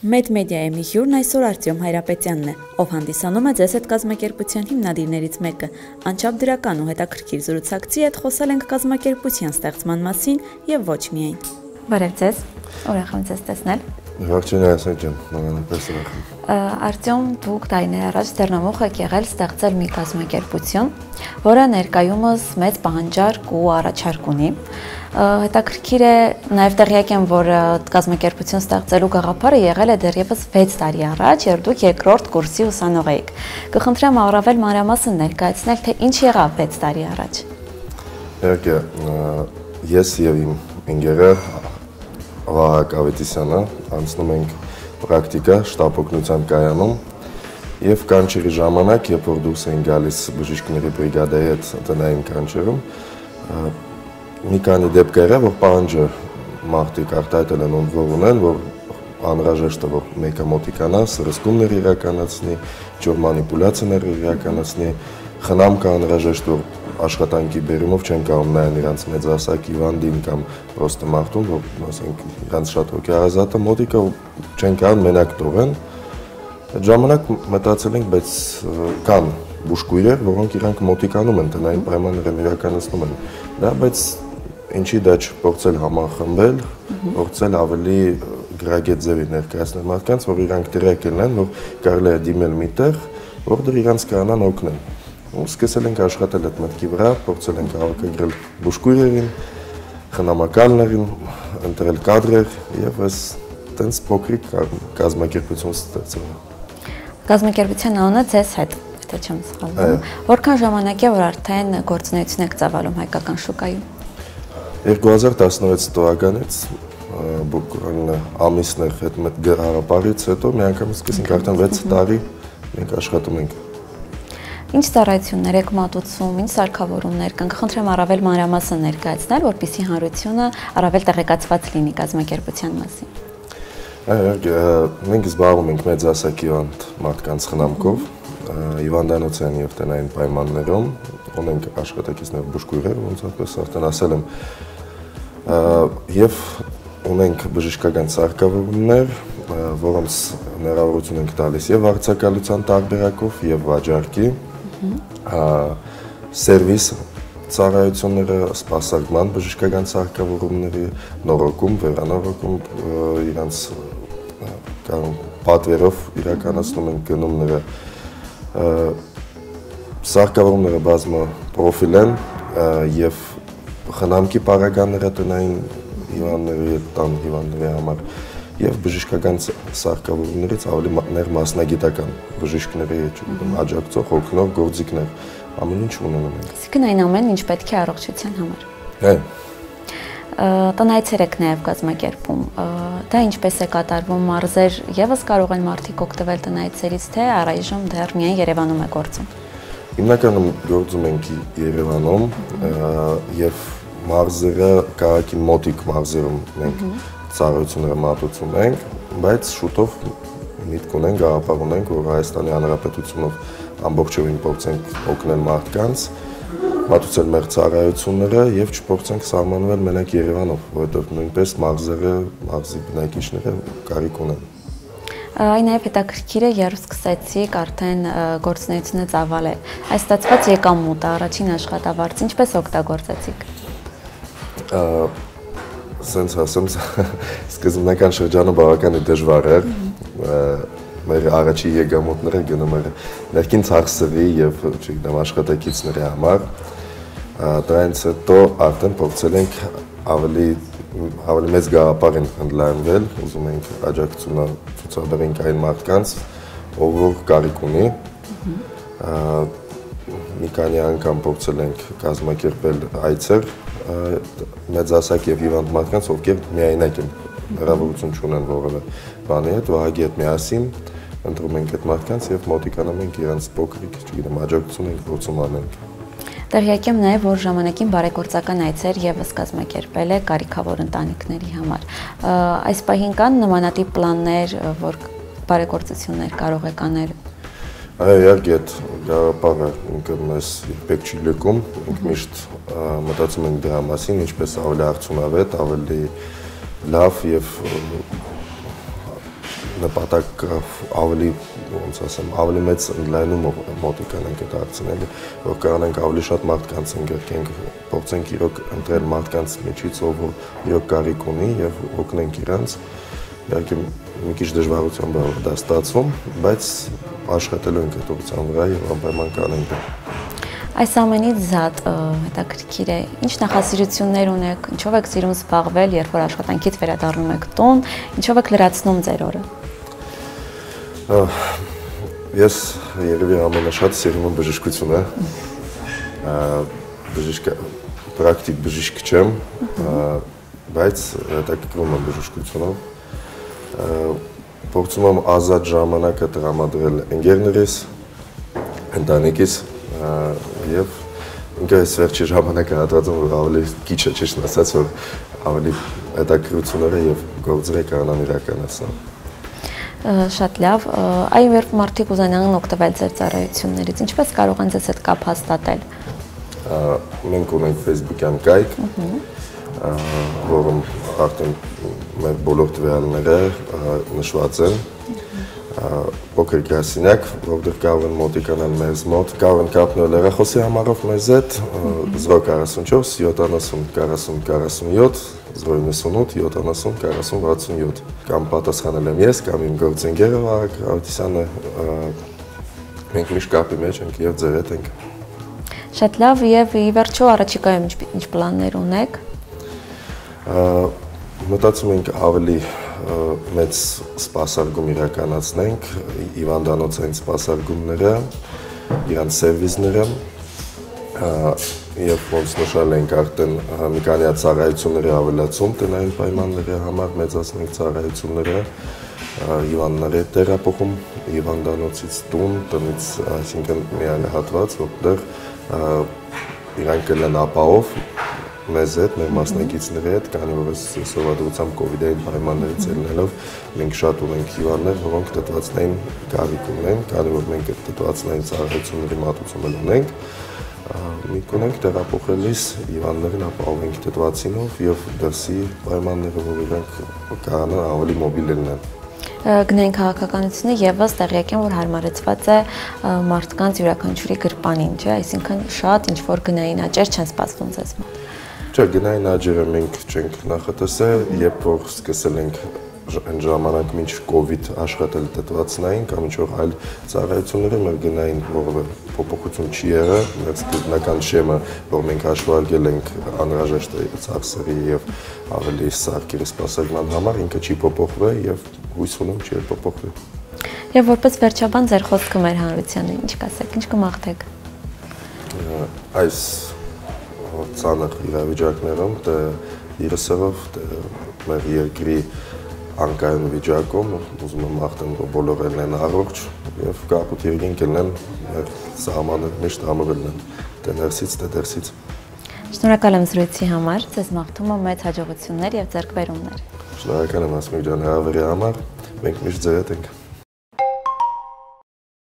Մեծ մեդիայի մի հյուրն այսօր Արտյոմ Հայրապետյանն է, ով հանդիսանում է ձեզ հետ կազմակերպության հիմնադիրներից մեկը։ Անչափ դրական ու հետաքրքիր զրուցակցի հետ խոսել ենք կազմակերպության ստեղծման մասին եւ ոչ միայն։ Բարև ձեզ, ուրախ եմ ձեզ տեսնել։ Ողջույն Ասադ ջան, նմանապես ուրախ եմ։ Արտյոմ, դուք տարիներ առաջ ձեռնամուխ եք եղել ստեղծել մի կազմակերպություն, որը ներկայումս մեծ պահանջարկ ու առաջարկ ունի։ Հետաքրքիր է նաև տեղյակ եմ, որ կազմակերպություն ստեղծելու գաղափարը եղել է դեռևս 6 տարի առաջ, երբ դուք երկրորդ կուրսի ուսանող էիք։ Կխնդրեմ առավել մանրամասն ներկայացնել, թե ինչ եղավ 6 տարի առաջ։ Իհարկե, ես եւ իմ ընկերը Վահագ Ավետիսյանը անցնում ենք պրակտիկա շտապ օգնության կայանում եւ կանչերի ժամանակ, երբ որ դուրս են գալիս բժիշկների բրիգադայի հետ տնային կանչերում, մի քանի դեպք եղավ, որ պահանջը մարդիկ արտահայտել են որ ունեն, որ անհրաժեշտ է որ մեկը մոտիկանա, սրսկումներ իրականացնի, ջուր մանիպուլյացիաներ իրականացնի, խնամք անհրաժեշտ որ աշխատանքի բերումով չեն կարող նայեն իրանց մեծահասակ հիվանդին կամ պրոստը մարդուն, որ ասենք իրանց շատ հոգեարազատ է մոտիկա ու չեն կարող մենակ թողեն։ Այդ ժամանակ մտածել ենք, բայց կան բուժքույրեր, որոնք իրանք մոտիկանում են, տնային պայմաններում իրականացնում են դա, բայց ինչի դա չփորձել համախմբել, փորձել ավելի գրագետ ձևի ներկայացնել մարդկանց, որ իրանք դրակ լինեն, որ կարելի է դիմել միտեղ, որտեղ իրանք կարողանան օգնել։ Ու սկսել ենք աշխատել այդ մտքի վրա, փորձել ենք հավաքագրել բուժքույրերին, խնամակալներին, ընտրել կադրեր եւ այս տենց փոքրիկ կազմակերպություն ստեղծել։ Կազմակերպության անունը ձեզ հետ, եթե չեմ սխալվում։ Որքան ժամանակ է որ արդեն գործունեություն եք ծավալում հայկական շուկայում։ 2016 թվականից բուկվալն ամիսներ հետ մեկ գաղափարից հետո մի անգամ սկսենք արդեն 6 տարի մենք աշխատում ենք։ Ինչ ծառայություններ եք մատուցում, ինչ սարքավորումներ կան, կխնդրեմ առավել մանրամասն ներկայացնել, որպեսզի հանրությունը առավել տեղեկացված լինի կազմակերպության մասին։ Մենք զբաղվում ենք մեծահասակ հիվանդ մարդկանց խնամքով, հիվանդանոցային եւ տնային պայմաններում, ունենք աշխատակիցներ բուժքույրեր, ոնց որ արդեն ասել եմ, եւ ունենք բժշկական սարքավորումներ, որոնց հնարավորություն ենք տալիս եւ վարձակալության տարբերակով եւ վաճառքի, սերվիս ծառայությունները, սպասարկման բժշկական սարքավորումների, նորոգում, վերանորոգում իրանց պատվերով իրականացնում ենք գնումները, սարքավորումները բազմա պրոֆիլ են եւ խնամքի պարագաները տնային հիվանդների տան հիվանդների համար եւ բժշկական սարքավորումներից ավելի մասնագիտական բժիշկների աջակցող օգնող գործիքներ ամեն ինչ ունենում ենք։ Այսինքն այն ամենն ինչ պետք է առողջության համար։ Տնայցեր եք նաև կազմակերպում։ Դա ինչպես է կատարվում, մարզեր եւս կարող են մարդիկ օգտվել տնայցերից, թե առայժմ դեռ միայն Երևանում է գործում։ Հիմնականում գործում ենք Երևանում եւ մարզերը քաղաքի մոտիկ մարզերում մենք ծառայությունները մատուցում ենք, բայց շուտով միտք ունենք, գաղափար ունենք, որ Հայաստանի Հանրապետությունով ամբողջովին փորձենք օգնել մարդկանց, մատուցել մեր ծառայությունները եւ չփորձենք սահմանվել մենակ Երևանով, որովհետեւ նույնպես մարզերը, մարզի բնակիչները կարիք ունեն։ Այն նաև հետաքրքիր է, երբ սկսեցիք արդեն գործունեությունը ծավալել։ Այս ստացված եկամուտը, առաջին աշխատավարձ, ինչպես օգտագործեցիք։ Սենց ասեմ, սկզբնական շրջանը բավականին դժվար էր, մեր առաջի եկամուտները գնում էր ներքին ծախսերի եւ չգիտեմ աշխատակիցների համար, դրանից հետո արդեն փորձել ենք ավելի մեծ գաղափարին ընդլայնվել, ուզում ենք աջակցությունը ցուցաբերենք այն մարդկանց, ով որ կարիք ունի, մի քանի անգամ փորձել ենք կազմակերպել այցեր մեծահասակ եւ հիվանդ մարդկանց, ովքեր միայնակ են, հնարավորություն չունեն որևէ բանի հետ, Վահագի հետ միասին ընտրում ենք այդ մարդկանց եւ մոտիկանամ ենք իրենց փոքրիկ, չգիտեմ, աջակցություն ենք փորձում անենք։ Տեղյակ եմ նաև, որ ժամանակին բարեգործական այցեր եւս կազմակերպել է կարիքավոր ընտանիքների համար։ Այս պահին կան նմանատիպ պլաններ, որ բարեգործություններ կարող եք անել։ Այո, իհարկե, այդ գաղափարը ինքը մեզ երբեք չի լքում, մենք միշտ մտածում ենք դրա մասին, ինչպես ավելի արդյունավետ, ավելի լավ եւ նպատակ ավելի ոնց ասեմ, ավելի մեծ ընդլայնում մոտիկան ենք դարձնել, որ կարողանանք ավելի շատ մարդկանց ընդգրկենք, փորձենք իրոք ընտրել մարդկանց միջից, ով իրոք կարիք ունի եւ օգնենք իրանց։ Իհարկե մի քիչ դժվարությամբ է դա ստացվում, բայց աշխատելու ենք այդ ուղղության վրա եւ անպայման կանենք։ Այս ամենից զատ հետաքրքիր է, ինչ նախասիրություններ ունեք, ինչով եք սիրում զբաղվել, երբ որ աշխատանքից վերադառնում եք տուն, ինչով եք լրացնում ձեր օրը։ Ես երևի ամենաշատ սիրում եմ բժշկությունը, պրակտիկ բժիշկ չեմ, բայց հետաքրքրում եմ բժշկությունով, փորձում եմ ազատ ժամանակը տրամադրել ընկերներիս, ընտանիքիս եւ ինքս վերջի ժամանակը հատվածում որ ավելի քիչ է ճիշտ ասած որ ավելի հետաքրքրությունները եւ գործերը կանան իրականացնել։ Շատ լավ, այո երբ մարդիկ ուզենան օգտվել ձեր ծառայություններից, ինչպես կարող են ձեզ հետ կապ հաստատել։ Մենք ունենք Facebook-յան կայք, որում արդեն մեր բոլոր տվյալները նշված են։ Փոքր գրասենյակ, որտեղ կարող են մոտիկանալ մեզ մոտ, կարող են կապնել հեռախոսի համարով մեզ հետ 044 70 40 47 098 70 40 67 կամ պատասխանել եմ ես կամ իմ գործընկերը Վահագ Ավետիսյանը, մենք միշտ կապի մեջ ենք եւ ձեր հետ ենք։ Շատ լավ, եւ ի վերջո առաջիկայում ինչ պլաններ ունեք։ Մտածում ենք ավելի մեծ սպասարկում իրականացնենք, հիվանդանոցային սպասարկումները, իրանց սերվիսները, եւ ոնց նշել ենք արդեն մի քանի ծառայությունների ավելացում տնային պայմանների համար մեծացնենք ծառայությունները, հիվանդների տեղափոխում հիվանդանոցից տուն, տնից, այսինքն միայն հատված, որտեղ իրանք կլեն ապահով մեզ հետ, մեր մասնակիցների հետ, քանի որ այս սովորությամբ կովիդային պայմաններից ելնելով մենք շատ ունենք հիվանդներ, որոնք դատվածնային կարիք ունեն, քանի որ մենք այդ դատվածնային ծառայությունների մատուցում ունենք, մենք ունենք տեղափոխելիս հիվանդներին ապահովենք դատվածինով եւ դրսի պայմանները, որ իրանք կարողանան ավելի մոբիլ լինեն։ Գնային քաղաքականությունը եւս տեղյակ եմ, որ հարմարեցված է մարդկանց յուրաքանչյուրի գրպանին, չէ՞, այսինքն շատ ինչ որ գնային աճեր չեն սպասվում ձեզ մոտ։ Չէ, գնային աճերը մենք չենք նախատեսել, երբ որ սկսել ենք այն ժամանակ մինչ կովիդ աշխատել դատվածնային կամ ինչ որ այլ ծառայությունները մեր գնային որևէ փոփոխություն չի եղել, մեր սկզբնական շեմը, որ մենք հաշվարկել ենք անհրաժեշտ ծախսերի եւ ավելի սարքերի սպասարկման համար, ինքը չի փոփոխվել եւ հույս ունեմ չի փոփոխվի։ Եվ որպես վերջաբան ձեր խոսքը մեր հանրությանը ինչ կասեք, ինչ կմաղթեք։ Այս ծանր իրավիճակներում դե իրսերով մեր երկրի անկայուն վիճակում ուզում եմ մաղթեմ որ բոլորը լինեն առողջ եւ կապույտ երկինք լինեն մեր սահմանները միշտ համը լինեն դե ներսից դե դերսից։ Շնորհակալ եմ զրույցի համար, ձեզ մաղթում եմ մեծ հաջողություններ եւ ձեռքբերումներ։ Շնորհակալ եմ Ասմիկ ջան հրավերի համար, մենք միշտ ձեր հետ ենք։